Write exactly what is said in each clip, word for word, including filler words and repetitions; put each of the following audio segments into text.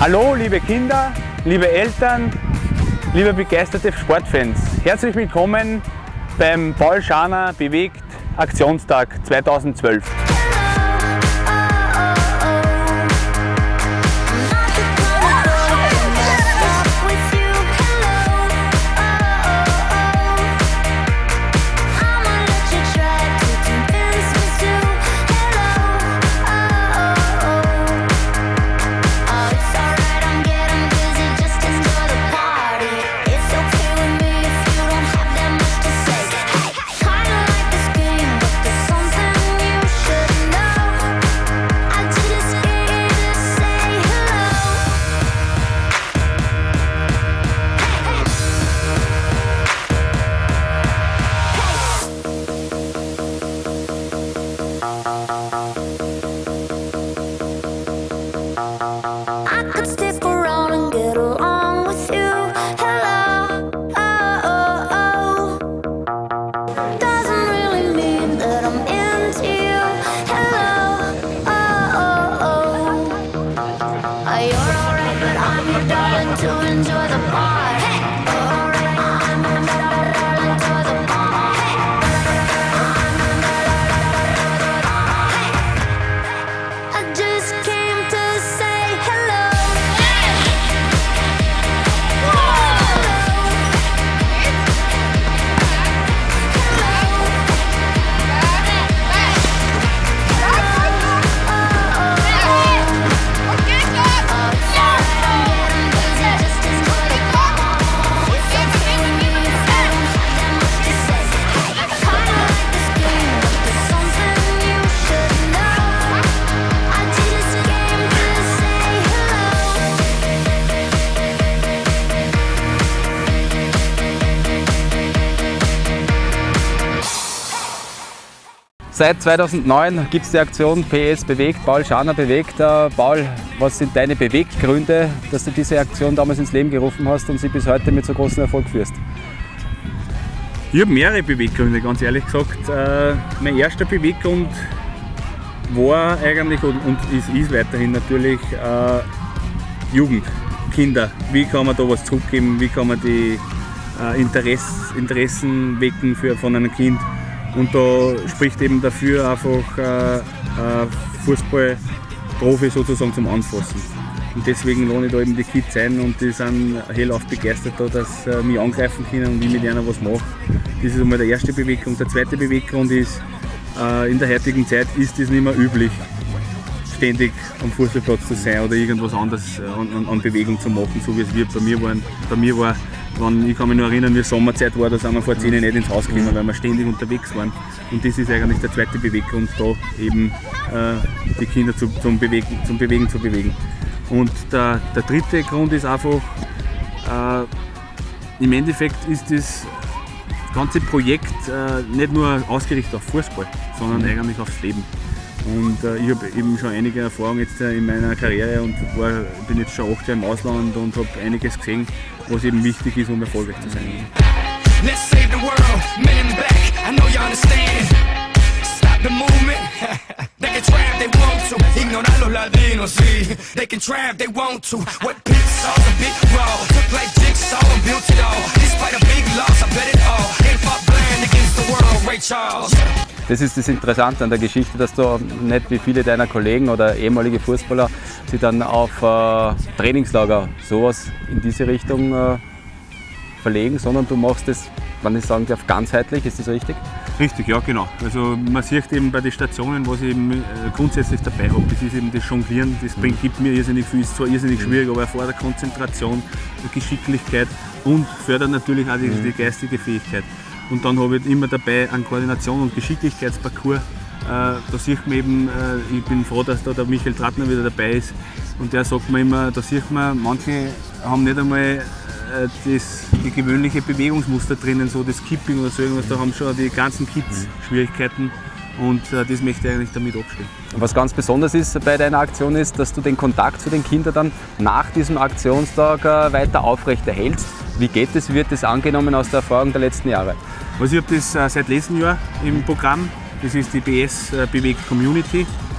Hallo liebe Kinder, liebe Eltern, liebe begeisterte Sportfans. Herzlich willkommen beim Paul Scharner Bewegt Aktionstag zweitausendzwölf. Seit zweitausendneun gibt es die Aktion P S Bewegt, Paul Scharner Bewegt. Äh, Paul, was sind deine Beweggründe, dass du diese Aktion damals ins Leben gerufen hast und sie bis heute mit so großem Erfolg führst? Ich habe mehrere Beweggründe, ganz ehrlich gesagt. Äh, mein erster Beweggrund war eigentlich und, und ist, ist weiterhin natürlich äh, Jugend, Kinder. Wie kann man da was zurückgeben, wie kann man die äh, Interess, Interessen wecken für, von einem Kind. Und da spricht eben dafür einfach äh, äh, Fußballprofi sozusagen zum Anfassen. Und deswegen lohne ich da eben die Kids ein und die sind hellauf begeistert, da, dass sie mich angreifen können und ich mit ihnen was mache. Das ist einmal der erste Beweggrund. Der zweite Beweggrund ist, äh, in der heutigen Zeit ist es nicht mehr üblich, ständig am Fußballplatz zu sein oder irgendwas anderes an, an, an Bewegung zu machen, so wie es wir bei mir waren. Bei mir war Wenn, ich kann mich noch erinnern, wie Sommerzeit war, da sind wir vor zehn Jahren nicht ins Haus gekommen, weil wir ständig unterwegs waren. Und das ist eigentlich der zweite Beweggrund, da eben äh, die Kinder zu, zum, Bewegen, zum Bewegen zu bewegen. Und der, der dritte Grund ist einfach, äh, im Endeffekt ist das ganze Projekt äh, nicht nur ausgerichtet auf Fußball, sondern mhm. eigentlich aufs Leben. Und äh, ich habe eben schon einige Erfahrungen jetzt äh, in meiner Karriere und war, bin jetzt schon acht Jahre im Ausland und habe einiges gesehen, was eben wichtig ist, um erfolgreich zu sein. Let's save the world, men back. I know you understand. Stop the movement. They can try if they want to. Ignorar los latinos, sí. They can try if they want to. What pits all a big raw. Took like jigsaw and built it all. Despite a big loss, I bet it all. And fought blind against the world, Ray Charles. Das ist das Interessante an der Geschichte, dass du nicht wie viele deiner Kollegen oder ehemalige Fußballer sie dann auf äh, Trainingslager sowas in diese Richtung äh, verlegen, sondern du machst das, wenn ich sagen darf, ganzheitlich. Ist das richtig? Richtig, ja genau. Also man sieht eben bei den Stationen, was ich eben äh, grundsätzlich dabei habe, das ist eben das Jonglieren, das bringt, gibt mir irrsinnig viel, ist zwar irrsinnig schwierig, aber erfordert Konzentration, Geschicklichkeit und fördert natürlich auch die, die geistige Fähigkeit. Und dann habe ich immer dabei einen Koordination- und Geschicklichkeitsparcours. Äh, da sieht man eben, äh, ich bin froh, dass da der Michael Trattner wieder dabei ist. Und der sagt mir immer, da sieht man, manche haben nicht einmal äh, das, die gewöhnliche Bewegungsmuster drinnen, so das Skipping oder so irgendwas, da haben schon die ganzen Kids Schwierigkeiten. Und äh, das möchte ich eigentlich damit abstellen. Was ganz besonders ist bei deiner Aktion ist, dass du den Kontakt zu den Kindern dann nach diesem Aktionstag äh, weiter aufrechterhältst. Wie geht es? Wird das angenommen aus der Erfahrung der letzten Jahre? Also ich habe das äh, seit letztem Jahr im Programm. Das ist die B S äh, Bewegt Community.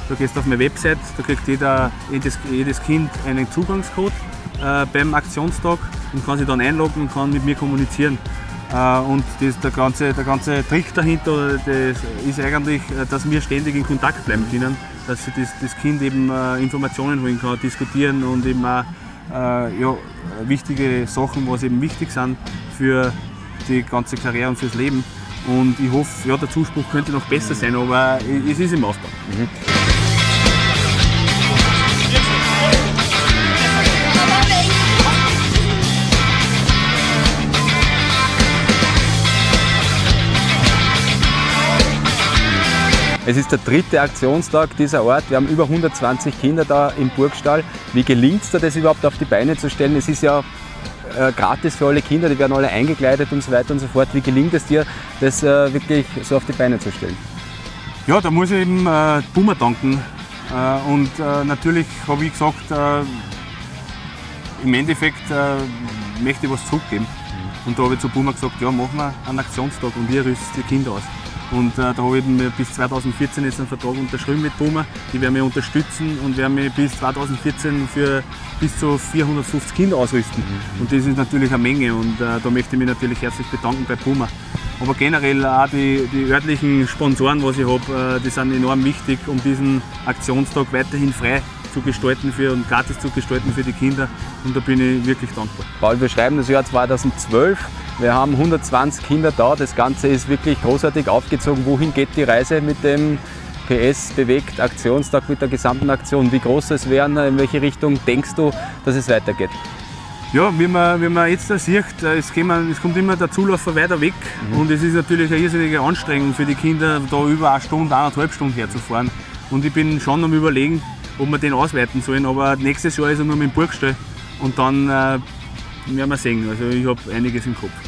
Da gehst du auf meine Website, da kriegt jeder, jedes, jedes Kind einen Zugangscode äh, beim Aktionstag und kann sich dann einloggen und kann mit mir kommunizieren. Äh, und das, der, ganze, der ganze Trick dahinter das ist eigentlich, dass wir ständig in Kontakt bleiben können, dass sich das, das Kind eben äh, Informationen holen kann, diskutieren und eben auch äh, ja, wichtige Sachen, was eben wichtig sind für die ganze Karriere und fürs Leben. Und ich hoffe, ja, der Zuspruch könnte noch besser sein, aber es ist im Aufbau. Mhm. Es ist der dritte Aktionstag dieser Art. Wir haben über hundertzwanzig Kinder da im Burgstall. Wie gelingt es dir, das überhaupt auf die Beine zu stellen? Es ist ja äh, gratis für alle Kinder, die werden alle eingekleidet und so weiter und so fort. Wie gelingt es dir, das äh, wirklich so auf die Beine zu stellen? Ja, da muss ich eben äh, Puma danken. Äh, und äh, natürlich habe ich gesagt, äh, im Endeffekt äh, möchte ich was zurückgeben. Und da habe ich zu Puma gesagt, ja, machen wir einen Aktionstag und ihr rüstet die Kinder aus. Und äh, da habe ich eben bis zweitausendvierzehn jetzt einen Vertrag unterschrieben mit Puma. Die werden mich unterstützen und werden mich bis zweitausendvierzehn für bis zu vierhundertfünfzig Kinder ausrüsten. Mhm. Und das ist natürlich eine Menge und äh, da möchte ich mich natürlich herzlich bedanken bei Puma. Aber generell auch die, die örtlichen Sponsoren, was ich habe, äh, die sind enorm wichtig, um diesen Aktionstag weiterhin frei zu gestalten für, und gratis zu gestalten für die Kinder. Und da bin ich wirklich dankbar. Paul, wir schreiben das Jahr zweitausendzwölf. Wir haben hundertzwanzig Kinder da. Das Ganze ist wirklich großartig aufgezogen. Wohin geht die Reise mit dem P S Bewegt Aktionstag, mit der gesamten Aktion? Wie groß es werden? In welche Richtung denkst du, dass es weitergeht? Ja, wie man, wie man jetzt da sieht, es, kommen, es kommt immer der Zulauf weiter weg. Mhm. Und es ist natürlich eine irrsinnige Anstrengung für die Kinder, da über eine Stunde, eineinhalb Stunden herzufahren. Und ich bin schon am Überlegen, ob wir den ausweiten sollen. Aber nächstes Jahr ist er nur mit dem Burgstall und dann äh, werden wir sehen. Also ich habe einiges im Kopf.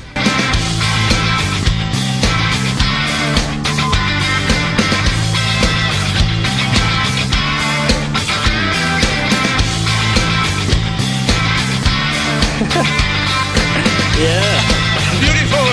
Yeah, beautiful.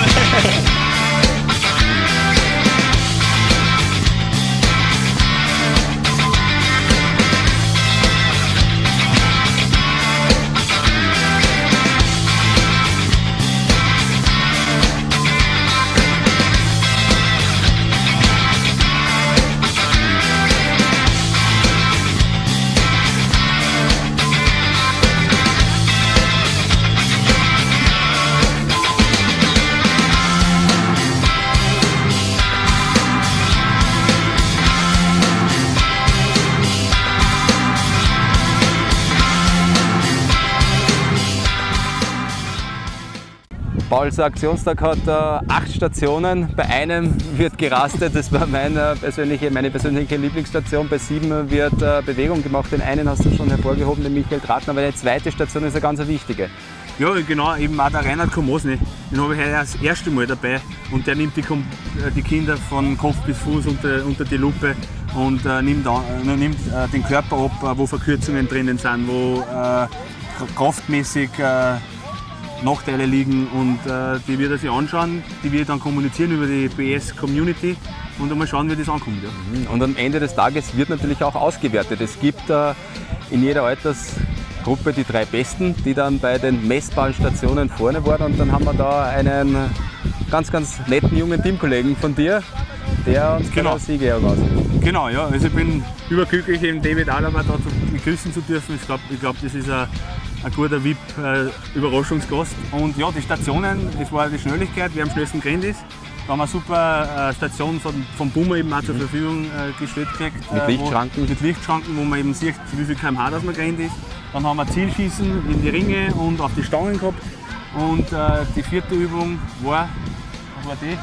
Pauls Aktionstag hat äh, acht Stationen. Bei einem wird gerastet, das war meine persönliche, meine persönliche Lieblingsstation. Bei sieben wird äh, Bewegung gemacht. Den einen hast du schon hervorgehoben, den Michael Tratner, aber die zweite Station ist eine ganz wichtige. Ja, genau, eben auch der Reinhard Komosny. Den habe ich heute das erste Mal dabei und der nimmt die, die Kinder von Kopf bis Fuß unter, unter die Lupe und äh, nimmt, an, äh, nimmt äh, den Körper ab, äh, wo Verkürzungen drinnen sind, wo äh, kraftmäßig äh, Nachteile liegen und äh, die wird er sich anschauen, die wird dann kommunizieren über die P S-Community und dann mal schauen, wie das ankommt. Ja. Und am Ende des Tages wird natürlich auch ausgewertet. Es gibt äh, in jeder Altersgruppe die drei Besten, die dann bei den messbaren Stationen vorne waren und dann haben wir da einen ganz, ganz netten jungen Teamkollegen von dir, der uns genau Siege heraus. Genau, ja, also ich bin überglücklich, eben David Alaba da zu begrüßen zu dürfen. Ich glaube, ich glaub, das ist ein ein guter V I P-Überraschungsgast. Und ja, die Stationen, das war die Schnelligkeit, wir haben schnellsten Grandis. Da haben wir eine super äh, Station von, von Puma eben auch zur Verfügung äh, gestellt gekriegt. Mit äh, Lichtschranken? Wo, mit Lichtschranken, wo man eben sieht, wie viel Kilometer pro Stunde das man Grand ist. Dann haben wir Zielschießen in die Ringe und auf die Stangen gehabt. Und äh, die vierte Übung war, was war die?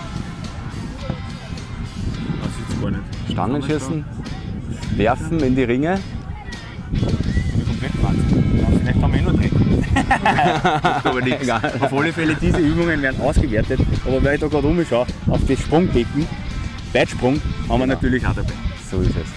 Das ist jetzt gar nicht. Stangenschießen, werfen in die Ringe. Vielleicht haben wir eh noch drin. Aber nichts. Auf alle Fälle, diese Übungen werden ausgewertet. Aber weil ich da gerade umschaue, auf das Sprungbecken, Weitsprung, haben wir natürlich auch dabei. So ist es.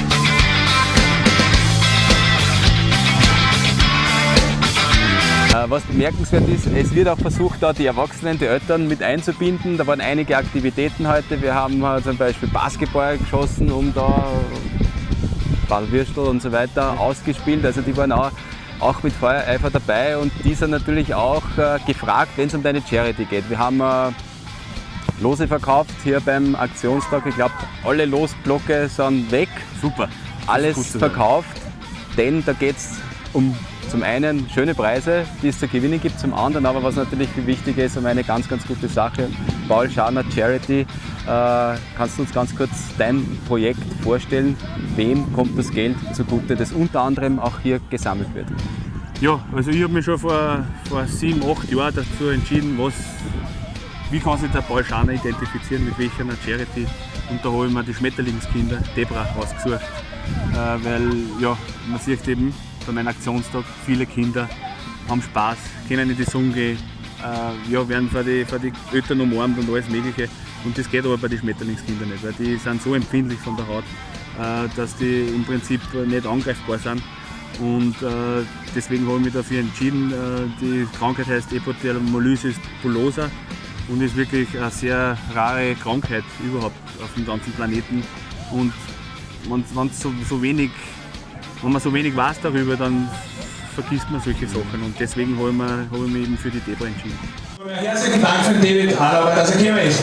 Ja. Was bemerkenswert ist, es wird auch versucht, da die Erwachsenen, die Eltern mit einzubinden. Da waren einige Aktivitäten heute. Wir haben zum Beispiel Basketball geschossen, um da Paul Würstl und so weiter ausgespielt. Also die waren auch, auch mit Feuereifer dabei und die sind natürlich auch äh, gefragt, wenn es um deine Charity geht. Wir haben äh, Lose verkauft hier beim Aktionstag. Ich glaube, alle Losblöcke sind weg. Super. Alles verkauft, denn da geht es um zum einen schöne Preise, die es zu gewinnen gibt, zum anderen aber, was natürlich viel wichtiger ist, um eine ganz, ganz gute Sache. Paul Scharner Charity, äh, kannst du uns ganz kurz dein Projekt vorstellen? Wem kommt das Geld zugute, das unter anderem auch hier gesammelt wird? Ja, also ich habe mich schon vor, vor sieben, acht Jahren dazu entschieden, was, wie kann sich der Paul Scharner identifizieren, mit welcher Charity. Und da habe ich mir die Schmetterlingskinder, Debra, ausgesucht. Äh, weil ja, man sieht eben bei meinem Aktionstag, viele Kinder haben Spaß, können in die Sonne gehen, äh, ja, werden von den von die Eltern umarmt und alles Mögliche. Und das geht aber bei den Schmetterlingskindern nicht, weil die sind so empfindlich von der Haut, äh, dass die im Prinzip nicht angreifbar sind. Und äh, deswegen habe ich mich dafür entschieden. Äh, die Krankheit heißt Epidermolysis bullosa und ist wirklich eine sehr rare Krankheit überhaupt auf dem ganzen Planeten. Und wenn, so, so wenig, wenn man so wenig weiß darüber, dann vergisst man solche Sachen. Und deswegen habe ich, hab ich mich eben für die Debra entschieden. Herzlichen Dank für David Harlauer, dass er gekommen ist.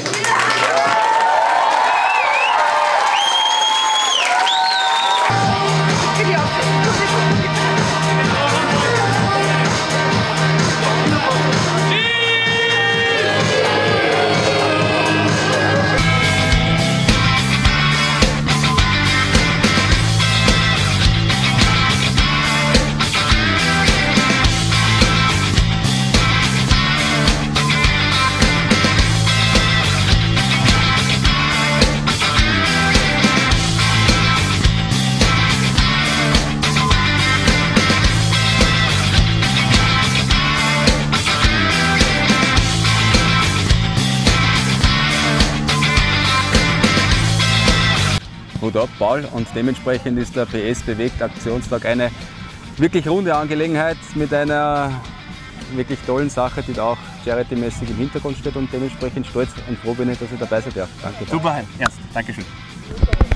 Hut ab, Paul, und dementsprechend ist der P S Bewegt Aktionstag eine wirklich runde Angelegenheit mit einer wirklich tollen Sache, die da auch charity-mäßig im Hintergrund steht und dementsprechend stolz und froh bin ich, dass ich dabei sein darf. Danke. Super, Ernst. Dankeschön.